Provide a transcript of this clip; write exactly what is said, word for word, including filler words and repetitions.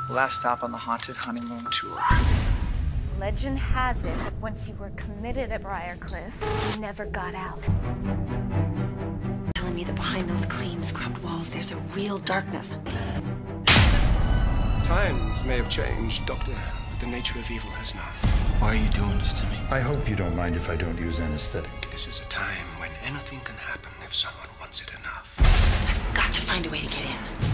Last stop on the haunted honeymoon tour. Legend has it that once you were committed at Briarcliff, you never got out. Telling me that behind those clean scrubbed walls, there's a real darkness. Times may have changed, Doctor, but the nature of evil has not. Why are you doing this to me? I hope you don't mind if I don't use anesthetic. This is a time when anything can happen if someone wants it enough. I've got to find a way to get in.